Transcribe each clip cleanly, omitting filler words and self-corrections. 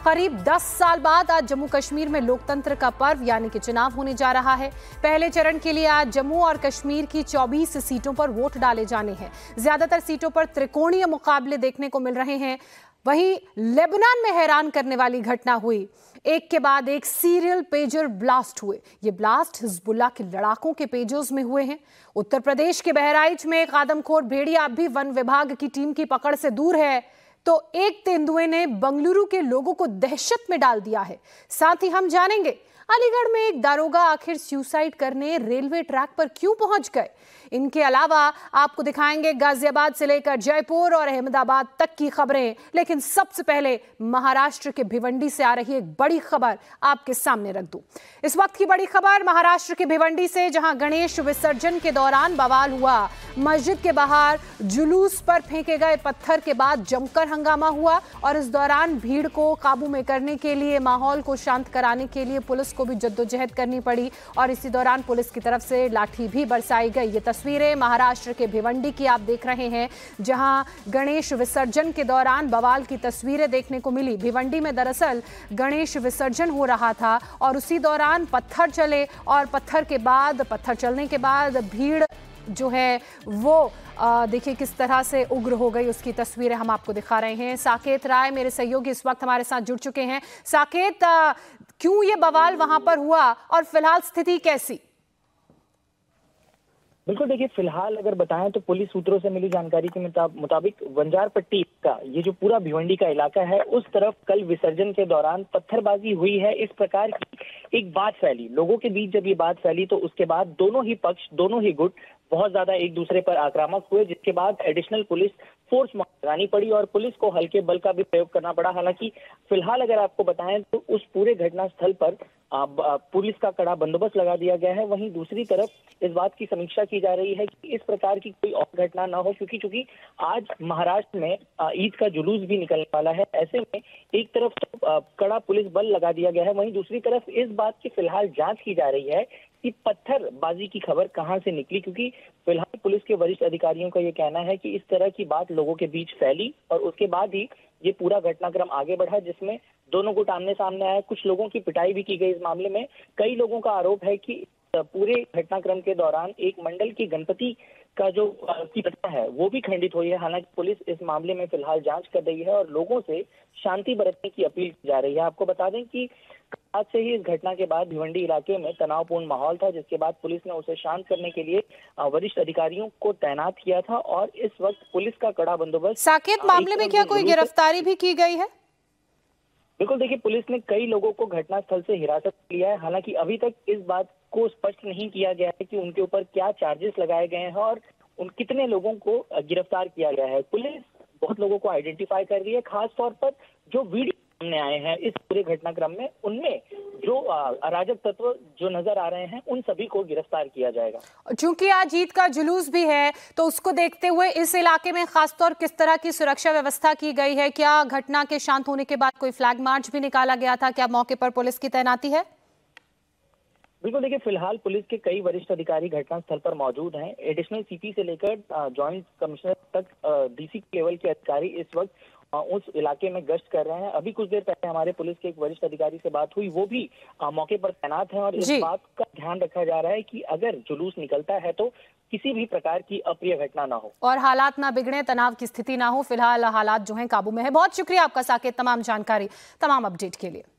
करीब 10 साल बाद आज जम्मू कश्मीर में लोकतंत्र का पर्व यानी कि चुनाव होने जा रहा है। पहले चरण के लिए आज जम्मू और कश्मीर की 24 सीटों पर वोट डाले जाने हैं। ज्यादातर सीटों पर त्रिकोणीय मुकाबले देखने को मिल रहे हैं। वहीं लेबनान में हैरान करने वाली घटना हुई। एक के बाद एक सीरियल पेजर ब्लास्ट हुए। ये ब्लास्ट हिजबुल्लाह के लड़ाकों के पेजर्स में हुए हैं। उत्तर प्रदेश के बहराइच में एक आदमखोर भेड़िया अब भी वन विभाग की टीम की पकड़ से दूर है, तो एक तेंदुए ने बंगलुरु के लोगों को दहशत में डाल दिया है। साथ ही हम जानेंगे अलीगढ़ में एक दारोगा आखिर सुसाइड करने रेलवे ट्रैक पर क्यों पहुंच गए। इनके अलावा आपको दिखाएंगे गाजियाबाद से लेकर जयपुर और अहमदाबाद तक की खबरें। लेकिन सबसे पहले महाराष्ट्र के भिवंडी से आ रही एक बड़ी खबर आपके सामने रख दूं। इस वक्त की बड़ी खबर महाराष्ट्र के भिवंडी से, जहां गणेश विसर्जन के दौरान बवाल हुआ। मस्जिद के बाहर जुलूस पर फेंके गए पत्थर के बाद जमकर हंगामा हुआ और इस दौरान भीड़ को काबू में करने के लिए, माहौल को शांत कराने के लिए पुलिस को भी जद्दोजहद करनी पड़ी और इसी दौरान पुलिस की तरफ से लाठी भी बरसाई गई। ये तस्वीरें महाराष्ट्र के भिवंडी की आप देख रहे हैं, जहां गणेश विसर्जन के दौरान बवाल की तस्वीरें देखने को मिली। भिवंडी में दरअसल गणेश विसर्जन हो रहा था और उसी दौरान पत्थर चले और पत्थर चलने के बाद भीड़ जो है वो देखिए किस तरह से उग्र हो गई, उसकी तस्वीरें हम आपको दिखा रहे हैं। साकेत राय मेरे सहयोगी इस वक्त हमारे साथ जुड़ चुके हैं। साकेत, क्यों ये बवाल वहां पर हुआ और फिलहाल स्थिति कैसी? बिल्कुल, देखिए फिलहाल अगर बताएं तो पुलिस सूत्रों से मिली जानकारी के मुताबिक वंजारपट्टी का ये जो पूरा भिवंडी का इलाका है, उस तरफ कल विसर्जन के दौरान पत्थरबाजी हुई है। इस प्रकार की एक बात फैली लोगों के बीच। जब ये बात फैली तो उसके बाद दोनों ही पक्ष, दोनों ही गुट बहुत ज्यादा एक दूसरे पर आक्रामक हुए, जिसके बाद एडिशनल पुलिस फोर्स लगानी पड़ी और पुलिस को हल्के बल का भी प्रयोग करना पड़ा। हालांकि फिलहाल अगर आपको बताएं तो उस पूरे घटनास्थल पर पुलिस का कड़ा बंदोबस्त लगा दिया गया है। वहीं दूसरी तरफ इस बात की समीक्षा की जा रही है कि इस प्रकार की कोई और घटना ना हो, क्योंकि आज महाराष्ट्र में ईद का जुलूस भी निकलने वाला है। ऐसे में एक तरफ तो कड़ा पुलिस बल लगा दिया गया है, वहीं दूसरी तरफ इस बात की फिलहाल जांच की जा रही है कि पत्थरबाजी की खबर कहां से निकली, क्योंकि फिलहाल पुलिस के वरिष्ठ अधिकारियों का ये कहना है कि इस तरह की बात लोगों के बीच फैली और उसके बाद ही ये पूरा घटनाक्रम आगे बढ़ा, जिसमें दोनों गुट आमने सामने आए। कुछ लोगों की पिटाई भी की गई। इस मामले में कई लोगों का आरोप है कि पूरे घटनाक्रम के दौरान एक मंडल की गणपति का जो की प्रतिमा है वो भी खंडित हुई है। हालांकि पुलिस इस मामले में फिलहाल जांच कर रही है और लोगों से शांति बरतने की अपील की जा रही है। आपको बता दें कि आज से ही इस घटना के बाद भिवंडी इलाके में तनावपूर्ण माहौल था, जिसके बाद पुलिस ने उसे शांत करने के लिए वरिष्ठ अधिकारियों को तैनात किया था और इस वक्त पुलिस का कड़ा बंदोबस्त। साकेत, मामले में क्या कोई गिरफ्तारी भी की गई है? बिल्कुल, देखिए पुलिस ने कई लोगों को घटनास्थल से हिरासत में लिया है। हालांकि अभी तक इस बात को स्पष्ट नहीं किया गया है कि उनके ऊपर क्या चार्जेस लगाए गए हैं और उन कितने लोगों को गिरफ्तार किया गया है। पुलिस बहुत लोगों को आइडेंटिफाई कर रही है, खास तौर पर जो वीडियो सामने आए हैं इस पूरे घटनाक्रम में, उनमें जो अराजक तत्व जो नजर आ रहे हैं उन सभी को गिरफ्तार किया जाएगा। चूंकि आज ईद का जुलूस भी है तो उसको देखते हुए इस इलाके में खासतौर किस तरह की सुरक्षा व्यवस्था की गई है? क्या घटना के शांत होने के बाद कोई फ्लैग मार्च भी निकाला गया था? क्या मौके पर पुलिस की तैनाती है? बिल्कुल, देखिए फिलहाल पुलिस के कई वरिष्ठ अधिकारी घटनास्थल पर मौजूद हैं। एडिशनल सीपी से लेकर जॉइंट कमिश्नर तक डीसी लेवल के अधिकारी इस वक्त उस इलाके में गश्त कर रहे हैं। अभी कुछ देर पहले हमारे पुलिस के एक वरिष्ठ अधिकारी से बात हुई, वो भी मौके पर तैनात हैं और इस बात का ध्यान रखा जा रहा है कि अगर जुलूस निकलता है तो किसी भी प्रकार की अप्रिय घटना ना हो और हालात ना बिगड़े, तनाव की स्थिति ना हो। फिलहाल हालात जो हैं काबू में है। बहुत शुक्रिया आपका साकेत, तमाम जानकारी, तमाम अपडेट के लिए।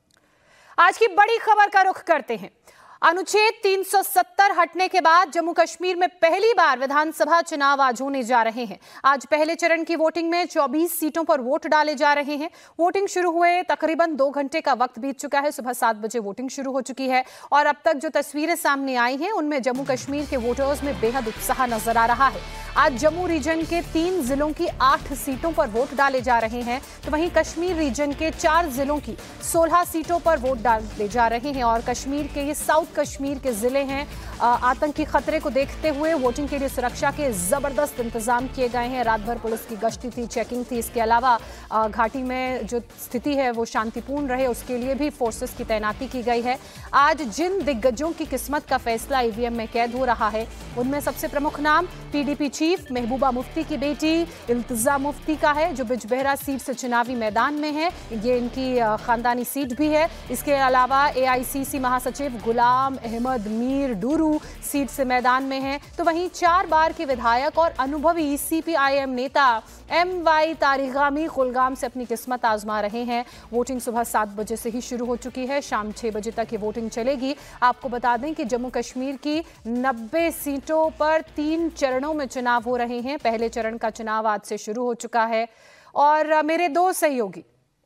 आज की बड़ी खबर का रुख करते हैं। अनुच्छेद 370 हटने के बाद जम्मू कश्मीर में पहली बार विधानसभा चुनाव आज होने जा रहे हैं। आज पहले चरण की वोटिंग में 24 सीटों पर वोट डाले जा रहे हैं। वोटिंग शुरू हुए तकरीबन 2 घंटे का वक्त बीत चुका है। सुबह 7 बजे वोटिंग शुरू हो चुकी है और अब तक जो तस्वीरें सामने आई हैं उनमें जम्मू कश्मीर के वोटर्स में बेहद उत्साह नजर आ रहा है। आज जम्मू रीजन के 3 जिलों की 8 सीटों पर वोट डाले जा रहे हैं, तो वहीं कश्मीर रीजन के 4 जिलों की 16 सीटों पर वोट डाले जा रहे हैं और कश्मीर के ये साउथ कश्मीर के जिले हैं। आतंकी खतरे को देखते हुए वोटिंग के लिए सुरक्षा के जबरदस्त इंतजाम किए गए हैं। रात भर पुलिस की गश्ती थी, चेकिंग थी। इसके अलावा घाटी में जो स्थिति है वो शांतिपूर्ण रहे, उसके लिए भी फोर्सेस की तैनाती की गई है। आज जिन दिग्गजों की किस्मत का फैसला ईवीएम में कैद हो रहा है, उनमें सबसे प्रमुख नाम पीडीपी चीफ महबूबा मुफ्ती की बेटी इल्तिजा मुफ्ती का है, जो बिजबेहरा सीट से चुनावी मैदान में है। ये इनकी खानदानी सीट भी है। इसके अलावा एआईसीसी महासचिव गुलाम अहमद मीर डूरू सीट से मैदान में है। तो वहीं 4 बार के विधायक और अनुभवी सीपीआईएम नेता एमवाई तारिगामी कुलगाम से अपनी किस्मत आजमा रहे हैं। वोटिंग सुबह 7 बजे से ही शुरू हो चुकी है, शाम 6 बजे तक ये वोटिंग चलेगी। आपको बता दें कि जम्मू कश्मीर की 90 सीटों पर 3 चरणों में चुनाव हो रहे हैं। पहले चरण का चुनाव आज से शुरू हो चुका है और मेरे 2 सहयोगी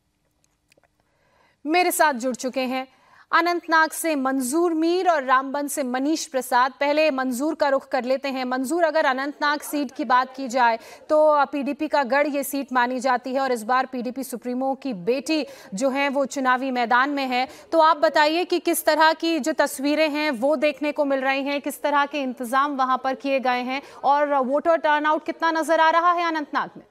मेरे साथ जुड़ चुके हैं। अनंतनाग से मंजूर मीर और रामबन से मनीष प्रसाद। पहले मंजूर का रुख कर लेते हैं। मंजूर, अगर अनंतनाग सीट की बात की जाए तो पीडीपी का गढ़ ये सीट मानी जाती है और इस बार पीडीपी सुप्रीमो की बेटी जो है वो चुनावी मैदान में है। तो आप बताइए कि किस तरह की जो तस्वीरें हैं वो देखने को मिल रही हैं, किस तरह के इंतजाम वहां पर किए गए हैं और वोटर टर्नआउट कितना नजर आ रहा है अनंतनाग में?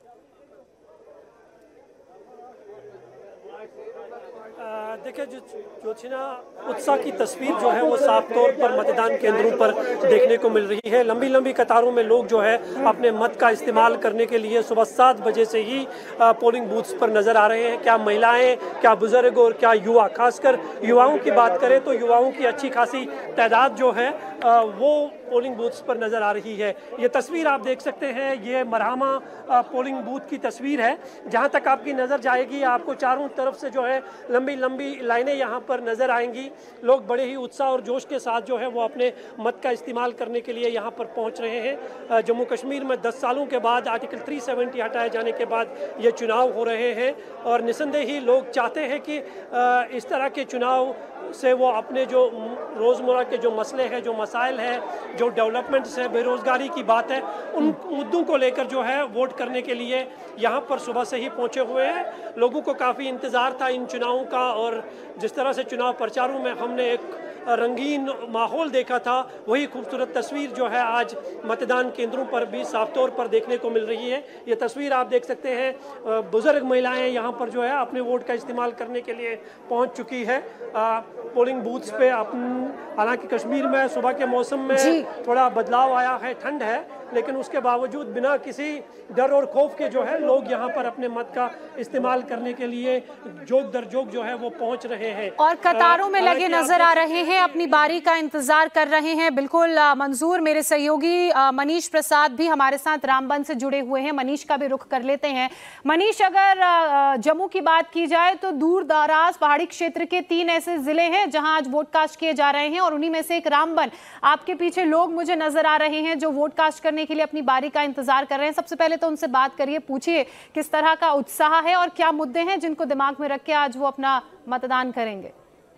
देखिए, ज्योत्सना, उत्साह की तस्वीर जो है वो साफ तौर पर मतदान केंद्रों पर देखने को मिल रही है। लंबी लंबी कतारों में लोग जो है अपने मत का इस्तेमाल करने के लिए सुबह 7 बजे से ही पोलिंग बूथ्स पर नजर आ रहे हैं। क्या महिलाएं, क्या बुजुर्ग और क्या युवा। खासकर युवाओं की बात करें तो युवाओं की अच्छी खासी तादाद जो है वो पोलिंग बूथ्स पर नजर आ रही है। ये तस्वीर आप देख सकते हैं, ये मरहमा पोलिंग बूथ की तस्वीर है। जहां तक आपकी नज़र जाएगी आपको चारों तरफ से जो है लंबी लंबी लाइनें यहाँ पर नज़र आएंगी। लोग बड़े ही उत्साह और जोश के साथ जो है वो अपने मत का इस्तेमाल करने के लिए यहाँ पर पहुँच रहे हैं। जम्मू कश्मीर में 10 सालों के बाद आर्टिकल 370 हटाए जाने के बाद ये चुनाव हो रहे हैं और निसंदेह ही लोग चाहते हैं कि इस तरह के चुनाव से वो अपने जो रोज़मर्रा के जो मसले हैं, जो मसाइल हैं, जो डेवलपमेंट्स है, बेरोज़गारी की बात है, उन मुद्दों को लेकर जो है वोट करने के लिए यहाँ पर सुबह से ही पहुँचे हुए हैं। लोगों को काफ़ी इंतज़ार था इन चुनावों का और जिस तरह से चुनाव प्रचारों में हमने एक रंगीन माहौल देखा था, वही खूबसूरत तस्वीर जो है आज मतदान केंद्रों पर भी साफ तौर पर देखने को मिल रही है। ये तस्वीर आप देख सकते हैं, बुजुर्ग महिलाएं यहाँ पर जो है अपने वोट का इस्तेमाल करने के लिए पहुँच चुकी है पोलिंग बूथ्स पे। हालांकि कश्मीर में सुबह के मौसम में थोड़ा बदलाव आया है, ठंड है, लेकिन उसके बावजूद बिना किसी डर और खौफ के जो है लोग यहाँ पर अपने मत का इस्तेमाल करने के लिए जोग दर जोग जो है वो पहुँच रहे हैं और कतारों में लगे नजर आ रहे हैं, अपनी बारी का इंतजार कर रहे हैं। बिल्कुल मंजूर, मेरे सहयोगी मनीष प्रसाद भी हमारे साथ रामबन से जुड़े हुए हैं। मनीष का भी रुख कर लेते हैं। मनीष, अगर जम्मू की बात की जाए तो दूर दराज पहाड़ी क्षेत्र के 3 ऐसे जिले हैं जहां आज वोट कास्ट किए जा रहे हैं और उन्हीं में से एक रामबन। आपके पीछे लोग मुझे नजर आ रहे हैं जो वोट कास्ट करने के लिए अपनी बारी का इंतजार कर रहे हैं। सबसे पहले तो उनसे बात करिए, पूछिए किस तरह का उत्साह है और क्या मुद्दे हैं जिनको दिमाग में रख के आज वो अपना मतदान करेंगे।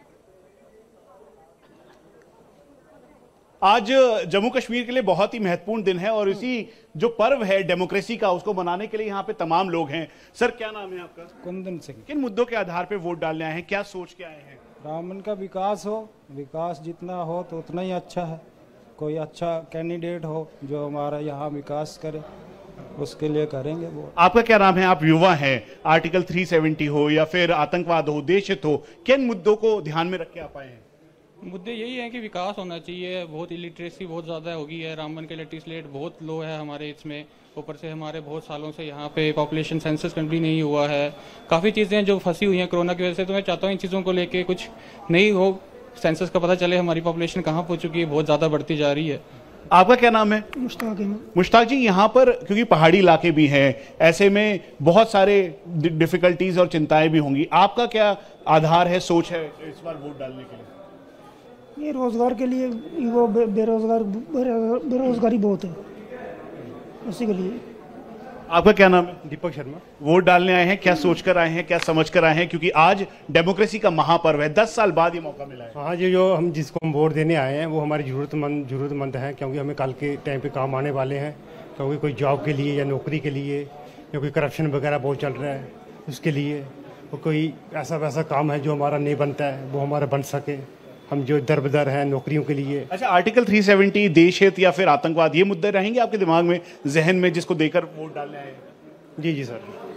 आज जम्मू कश्मीर के लिए बहुत ही महत्वपूर्ण दिन है और इसी जो पर्व है डेमोक्रेसी का, उसको मनाने के लिए यहाँ पे तमाम लोग हैं। सर, क्या नाम है आपका? कुंदन सिंह। किन मुद्दों के आधार पे वोट डालने आए हैं, क्या सोच के आए हैं? रामबन का विकास हो, विकास जितना हो तो उतना ही अच्छा है। कोई अच्छा कैंडिडेट हो जो हमारा यहाँ विकास करे, उसके लिए करेंगे वो। आपका क्या नाम है? आप युवा हैं। आर्टिकल 370 हो या फिर आतंकवाद हो, देशहित हो, किन मुद्दों को ध्यान में रख के आप आए हैं? मुद्दे यही हैं कि विकास होना चाहिए। बहुत इलिटरेसी बहुत ज़्यादा हो गई है। रामबन के लिटरेसी रेट बहुत लो है हमारे इसमें। ऊपर से हमारे बहुत सालों से यहाँ पे पॉपुलेशन सेंसस कंप्लीट नहीं हुआ है। काफ़ी चीज़ें जो फंसी हुई हैं कोरोना की वजह से, तो मैं चाहता हूँ इन चीज़ों को लेके कुछ नहीं हो, सेंसस का पता चले हमारी पॉपुलेशन कहाँ पहुँच चुकी है, बहुत ज़्यादा बढ़ती जा रही है। आपका क्या नाम है? मुश्ताक। मुश्ताक जी, यहाँ पर क्योंकि पहाड़ी इलाके भी हैं, ऐसे में बहुत सारे डिफिकल्टीज और चिंताएं भी होंगी, आपका क्या आधार है, सोच है इस बार वोट डालने के लिए? ये रोजगार के लिए, वो बेरोजगारी बहुत है, उसी के लिए। आपका क्या नाम है? दीपक शर्मा। वोट डालने आए हैं, क्या सोचकर आए हैं, क्या समझकर आए हैं? क्योंकि आज डेमोक्रेसी का महापर्व है, 10 साल बाद ये मौका मिला है। हाँ जी, जो हम जिसको हम वोट देने आए हैं वो हमारी ज़रूरतमंद हैं, क्योंकि हमें कल के टाइम पे काम आने वाले हैं। क्योंकि कोई जॉब के लिए या नौकरी के लिए या कोई करप्शन वगैरह बहुत चल रहा है, उसके लिए, और कोई ऐसा वैसा काम है जो हमारा नहीं बनता है वो हमारा बन सके, हम जो दरबदर हैं नौकरियों के लिए। अच्छा, आर्टिकल 370 देश हित या फिर आतंकवाद, ये मुद्दे रहेंगे आपके दिमाग में, जहन में, जिसको देकर वोट डालने आए? जी जी सर।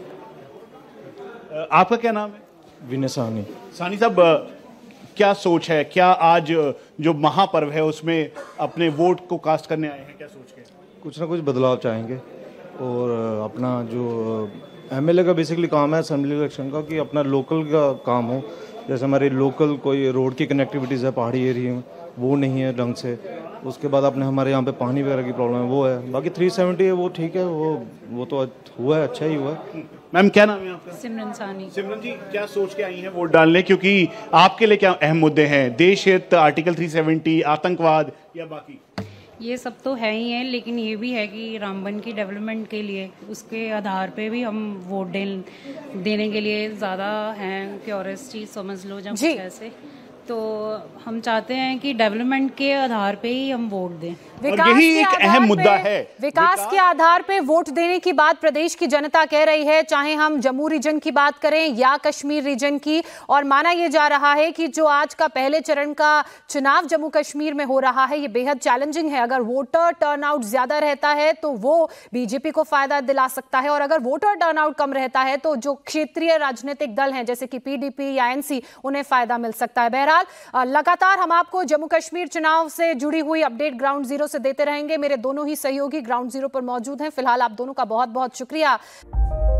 आपका क्या नाम है? विनय साहनी। सानी साहब, क्या सोच है, क्या आज जो महापर्व है उसमें अपने वोट को कास्ट करने आए हैं, क्या सोच के? कुछ ना कुछ बदलाव चाहेंगे और अपना जो एमएलए का बेसिकली काम है असेंबली इलेक्शन का, कि अपना लोकल का काम हो। जैसे हमारे लोकल कोई रोड की कनेक्टिविटीज़ है पहाड़ी एरिया में, वो नहीं है ढंग से। उसके बाद अपने हमारे यहाँ पे पानी वगैरह की प्रॉब्लम है, वो है। बाकी 370 है वो ठीक है, वो तो हुआ है, अच्छा ही हुआ है। मैम, क्या नाम है आपका? सिमरन सानी। सिमरन जी, क्या सोच के आई हैं वोट डालने? क्योंकि आपके लिए क्या अहम मुद्दे हैं? देश हित, आर्टिकल 370, आतंकवाद या बाकी? ये सब तो है ही है, लेकिन ये भी है कि रामबन की डेवलपमेंट के लिए उसके आधार पे भी हम वोट देने के लिए ज़्यादा हैं क्यूरियस चीज़ समझ लो, जब कुछ ऐसे। तो हम चाहते हैं कि डेवलपमेंट के आधार पे ही हम वोट दें। यही एक अहम मुद्दा है। विकास के आधार पे वोट देने की बात प्रदेश की जनता कह रही है, चाहे हम जम्मू रीजन की बात करें या कश्मीर रीजन की। और माना यह जा रहा है कि जो आज का पहले चरण का चुनाव जम्मू कश्मीर में हो रहा है, ये बेहद चैलेंजिंग है। अगर वोटर टर्नआउट ज्यादा रहता है तो वो बीजेपी को फायदा दिला सकता है, और अगर वोटर टर्नआउट कम रहता है तो जो क्षेत्रीय राजनीतिक दल हैं जैसे कि पीडीपी या एनसी, उन्हें फायदा मिल सकता है। बहरहाल लगातार हम आपको जम्मू कश्मीर चुनाव से जुड़ी हुई अपडेट ग्राउंड जीरो से देते रहेंगे। मेरे दोनों ही सहयोगी ग्राउंड जीरो पर मौजूद हैं। फिलहाल आप दोनों का बहुत बहुत शुक्रिया।